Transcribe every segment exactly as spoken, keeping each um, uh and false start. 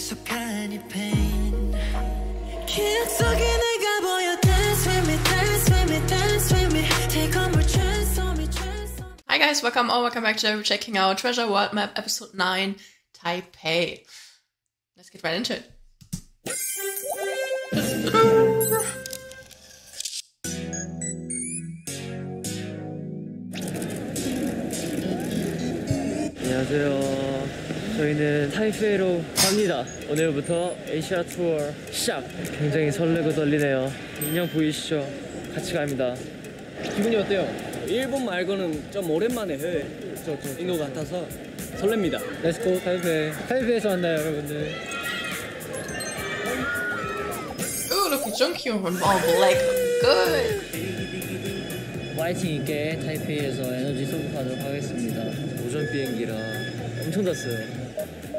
익숙한 이 pain 기억 속에 내가 보여 Dance with me, dance with me, dance with me Take on more chance on me, chance on me. Hi guys, welcome or welcome back to checking out Treasure World Map episode nine, Taipei. Let's get right into it. 안녕하세요. 저희는 타이페이로 갑니다. 오늘부터 아시아 투어 시작. 굉장히 설레고 떨리네요. 인형 보이시죠? 같이 갑니다. 기분이 어때요? 일본 말고는 좀 오랜만에 해외인 것 같아서 설렙니다. 렛츠고 타이페이. 타이페이에서 만나요 여러분들. Ooh, look at Jungkook and all black. Good. 화이팅 있게 타이페이에서 에너지 소모하도록 하겠습니다. 오전 비행기라 엄청 잤어요.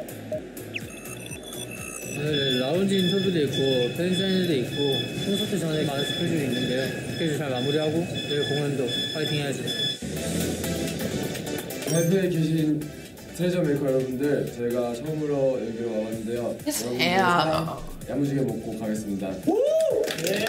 오늘 라운지 인터뷰도 있고 팬사인회도 있고 콘서트 전에 많은 스케줄이 있는데요. 스케줄 잘 마무리하고 내일 공연도 화이팅 해야죠. 타이페이에 계신 트레저 메이커 여러분들, 제가 처음으로 여기로 와봤는데요. His 여러분들 hair. 사 야무지게 먹고 가겠습니다. 네.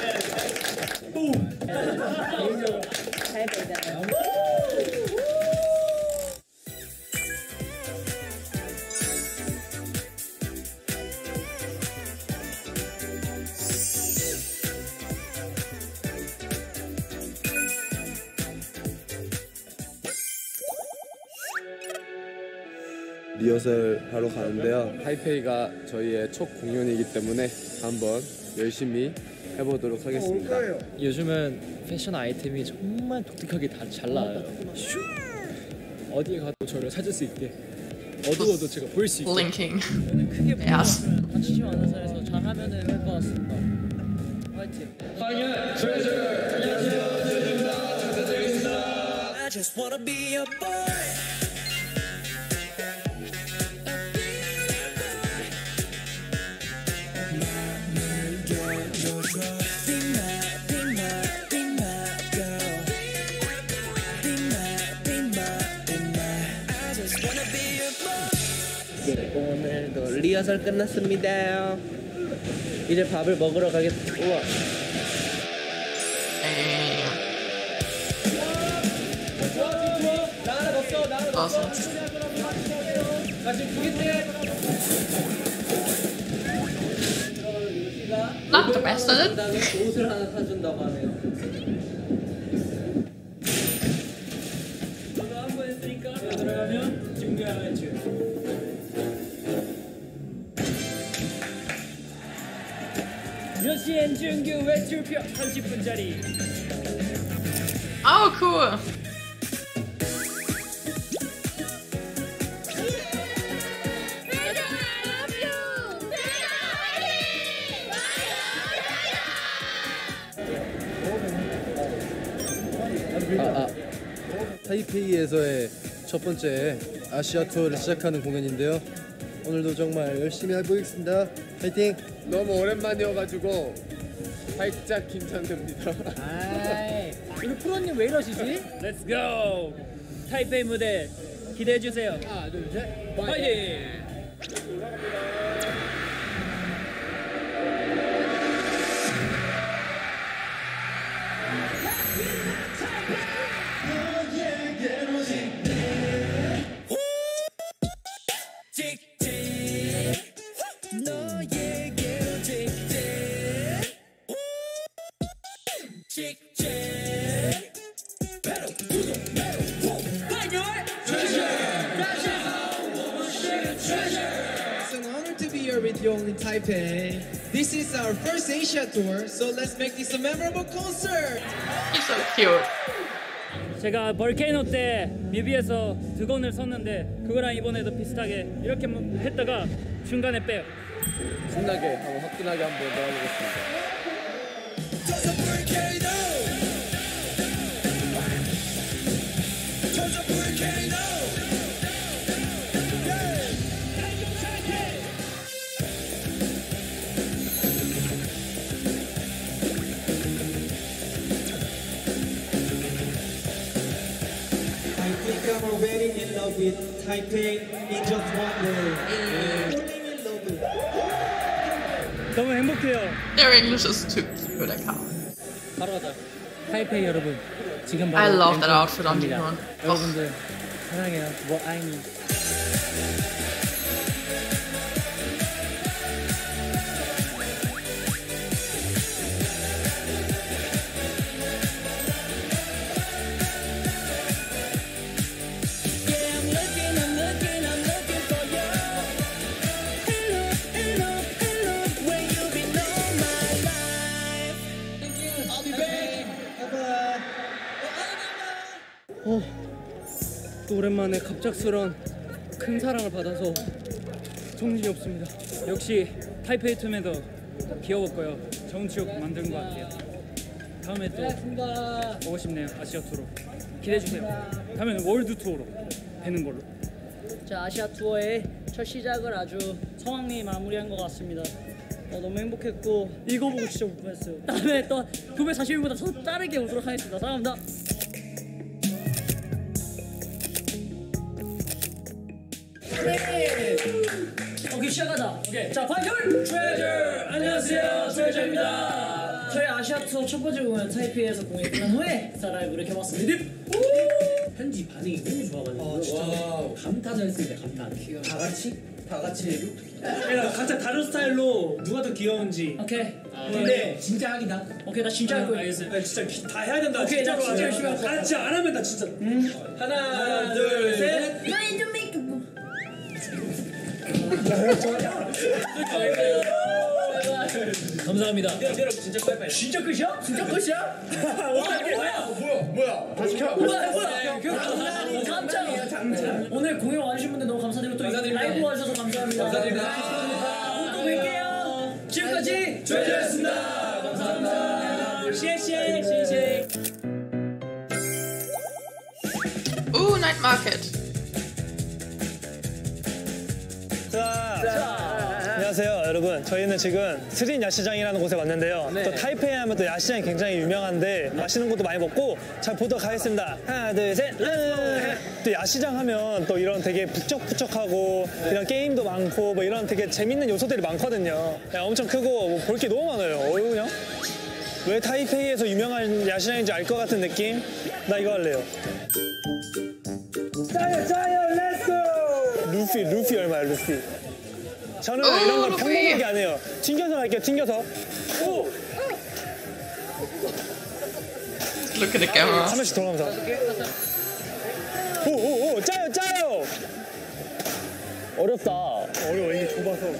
리허설 하러 가는데요. 타이페이가 저희의 첫 공연이기 때문에 한번 열심히 해보도록 하겠습니다. 요즘은 패션 아이템이 정말 독특하게 다 잘 나와요. 어디에 가도 저를 찾을 수 있게, 어두워도 제가 보일 수 있게. Blinking. 크게 Yes. 다치지 않은 선에서 잘하면 될 것 같습니다. 화이팅! 안녕하세요, 트레저입니다. 부탁드리겠습니다. I just wanna be a boy 네, 오늘도 리허설 끝났습니다. 이제 밥을 먹으러 가겠습니다. 우와. Awesome. Not the best, is it? 옷을 하나 사준다고 하네요. 이거 한 번 했으니까 들어가면 준비하면 주. 요시엔 준규 외출표 삼십 분짜리. Oh, cool. 아, 아. 타이페이에서의 첫 번째 아시아 투어를 시작하는 공연인데요. 오늘도 정말 열심히 해보겠습니다. 파이팅! 너무 오랜만이어가지고 살짝 긴장됩니다. 아이, 우리 프로님 왜 이러시지? Let's go. 타이페이 무대 기대해 주세요. 하나, 둘, 셋, 파이팅! It's an honor to be here with you all in Taipei. This is our first Asia tour, so let's make this a memorable concert. He's so cute. 제가 벌케이노 때 뮤비에서 두 건을 섰는데 그거랑 이번에도 비슷하게 이렇게 했다가 중간에 빼요. 신나게 한번 화끈하게 한번 놀아보겠습니다. falling in love with Taipei in just one day. Falling in love with 너무 행복해요. Their English is too cute, I can't. 바로 가자. 타이페이 여러분, 지금 바로 I love that 왼쪽 outfit on 갑니다. Jihoon. 여러분들 사랑해요. 뭐 아이니. 어, 또 오랜만에 갑작스런 큰 사랑을 받아서 정신이 없습니다. 역시 타이페이 투맨도 귀여웠고요. 좋은 추억 만든 것 같아요. 다음에 또 보고 싶네요. 아시아 투어로 기대해 주세요. 다음에는 월드 투어로 되는 걸로. 자, 아시아 투어의 첫 시작을 아주 성황리에 마무리한 것 같습니다. 어, 너무 행복했고 이거 보고 진짜 못 봤어요. 다음에 또 구백사십 일보다 더 빠르게 오도록 하겠습니다. 사랑합니다. 오케이, 시작하자. 오케이. 자, 파이널 트레저! 안녕하세요, 트레저입니다. 저희 아시아 투어 첫 번째 공연 타이페이에서 공연 끝난 후에 스타 라이브를 켜봤습니다. 현지 반응이 너무 좋아가지고 아, 진짜 감탄을 했습니다. 감탄. 다 같이? 다 같이 그러니까 각자 다른 스타일로 누가 더 귀여운지. 오케이. 아, 근데 진짜 하기다. 오케이, 나 진짜 할 거야. 알겠어요. 진짜 다 해야 된다. 오케이, 나 진짜로 진짜 열심히 할 거야. 아, 진짜 안 하면 나 진짜. 음. 하나, 하나, 둘, 셋. 감사합니다. 진짜 빨리. 진짜 끝이야? 진짜 끝이야? 뭐야? 뭐야? 뭐야? 다시 켜. 뭐야? 뭐야? 깜짝. 오늘 공연 와주신 분들 너무 감사드리고 또 라이브 와주셔서 감사합니다. 감사합니다. 또 뵐게요. 지금까지 조이였습니다. 감사합니다. 시에시에 시에시에. Ooh, night market. 안녕하세요 여러분, 저희는 지금 스린 야시장이라는 곳에 왔는데요. 또 타이페이 하면 또 야시장이 굉장히 유명한데 맛있는 것도 많이 먹고 잘 보도록 하겠습니다. 하나 둘 셋. 또 야시장 하면 또 이런 되게 북적북적하고 이런 게임도 많고 뭐 이런 되게 재밌는 요소들이 많거든요. 야, 엄청 크고 뭐 볼 게 너무 많아요. 어휴, 그냥 왜 타이페이에서 유명한 야시장인지 알 것 같은 느낌? 나 이거 할래요. 짜요 짜요 렛츠고. 루피 루피 얼마야 루피? 저는 오, 이런 건 루피. 평범하게 안 해요. 튕겨서 할게요, 튕겨서. 오! Look at the camera. 한 번씩 돌아가면서. 오, 오, 오, 짜요, 짜요! 어렵다. 어려워, 이게 좁아서.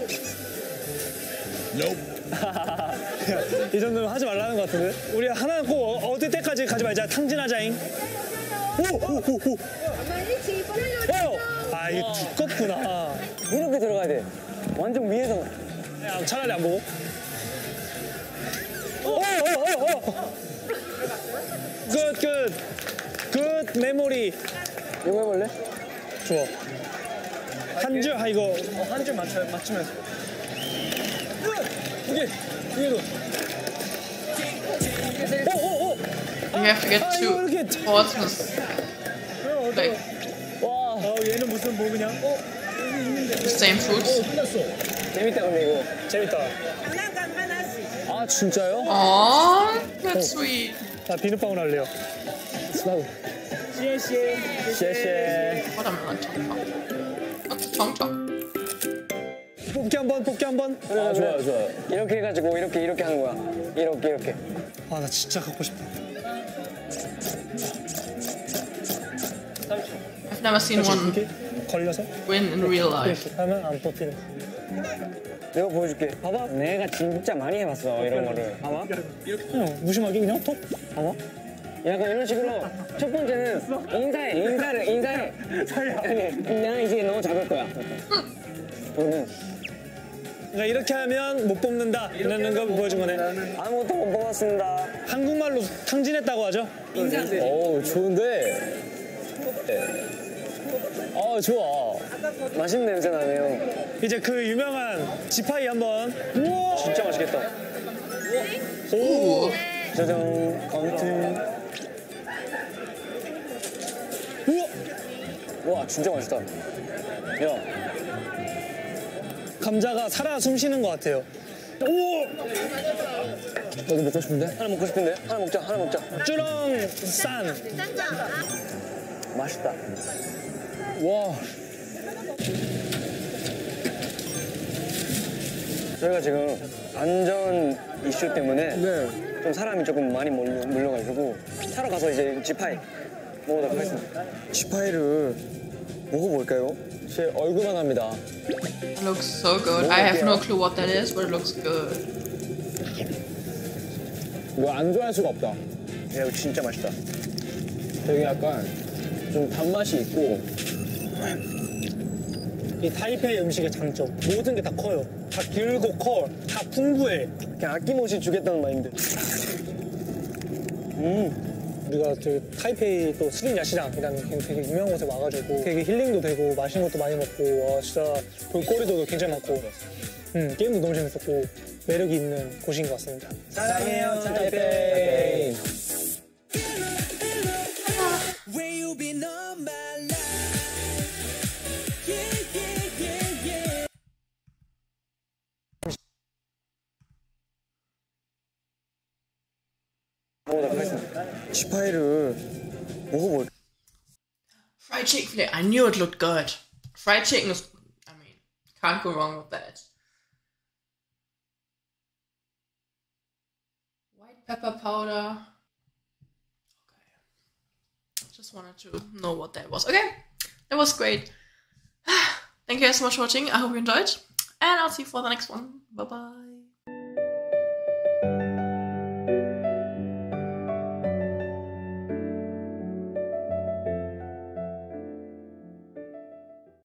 이 정도면 하지 말라는 것 같은데? 우리 하나 꼭 얻을 때까지 가지 말자. 탕진하자잉. 오, 오, 오, 오. 어! 아, 이게 두껍구나. 이렇게 들어가야 돼. 완전 위에서. 야, 차라리 안 보고. 오, 오, 오, 오. 굿, 굿. 굿 메모리. 이거 해볼래? 좋아. 한 줄, 아, 이거. 어, 한 줄 맞춰, 맞추면서. 이게, 이게도. 오, 오, 오. You have to get 아, to 이거 이렇게. Portsmouth. Like, 와. 어, 얘는 무슨 뭐 그냥. 어? the same foods. 재밌다 근데 이거. 재밌다. 아 진짜요? Aww, that's sweet. 나 비눗방울 할래요. 시에시에. 시에시에. Watermelon tong What's a tong tong? 뽑기 한번, 뽑기 한번. 아 좋아요 좋아요. 이렇게 해가지고 이렇게 이렇게 하는 거야. 이렇게 이렇게. 아 나 진짜 갖고 싶다. I've never seen one 이렇게 걸려서 win in real life. 이렇게 하면 안 뽑히는. 내가 보여줄게. 봐봐. 내가 진짜 많이 해봤어 이런 거를. 봐봐. 이렇게 그냥 무심하게 그냥 톡. 봐봐. 약간 이런 식으로 첫 번째는 인사해 인사를 인사해. 아니 내가 이제 너 잡을 거야. 너는 그러니까 이렇게 하면 못 뽑는다 이라는 걸 보여준 거네. 아무것도 못 뽑았습니다. 한국말로 탕진했다고 하죠? 오 좋은데. 아 좋아. 맛있는 냄새 나네요. 이제 그 유명한 지파이 한번. 우와 진짜 맛있겠다. Ooh. 짜잔 감튀. 우와 와 진짜 맛있다. 야 감자가 살아 숨쉬는 것 같아요. 오! 너도 먹고 싶은데? 하나 먹고 싶은데? 하나 먹자, 하나 먹자. 쭈렁 싼. 맛있다. 와. 저희가 지금 안전 이슈 때문에 네. 좀 사람이 조금 많이 몰려, 몰려가지고 차로 가서 이제 지파이 먹어보도록 하겠습니다. 지파이를 먹어볼까요? 제 얼굴만 합니다. It looks so good. I have no clue what that is, but it looks good. 이거 안 좋아할 수가 없다. 야, 이거 진짜 맛있다. 되게 약간 좀 단맛이 있고 이 타이페이 음식의 장점 모든 게 다 커요. 다 길고 커. 다 풍부해. 그냥 아낌없이 주겠다는 마인드. 음. 우리가 그 타이페이 또 스린 야시장이라는 되게 유명한 곳에 와가지고 되게 힐링도 되고 맛있는 것도 많이 먹고 와 진짜 볼거리도 굉장히 많고 음, 게임도 너무 재밌었고 매력이 있는 곳인 것 같습니다. 사랑해요 타이페이. Where you been all my life? Yeah, yeah, yeah, yeah. 먹어보도록 하겠습니다. 지파이를 먹어볼. Fried chicken fillet. I knew it looked good. Fried chicken is, I mean, can't go wrong with that. White pepper powder. Okay. Just wanted to know what that was. Okay, that was great. Thank you guys so much for watching. I hope you enjoyed. And I'll see you for the next one. Bye bye.